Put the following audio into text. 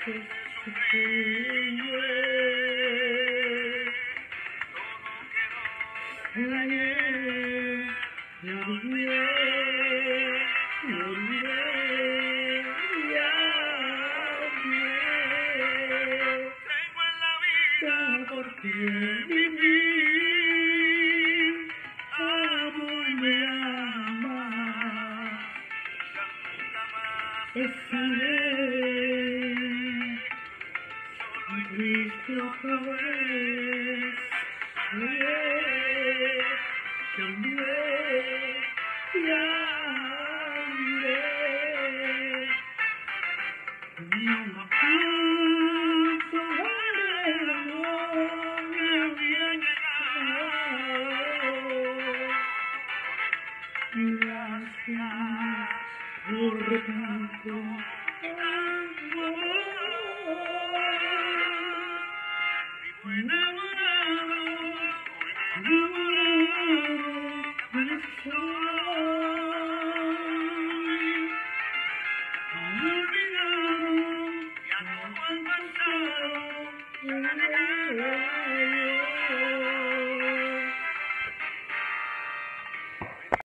El ayer ya olvidé, ya olvidé, ya olvidé. Tengo en la vida por qué vivir, amo y me ama. Ya nunca más estaré. Solo triste otra vez. Cambié, ya miré. No me canso del amor que había llegado. Gracias por tanto amor. Vivo enamorado, pues soy olvidado, ya todo el pasado.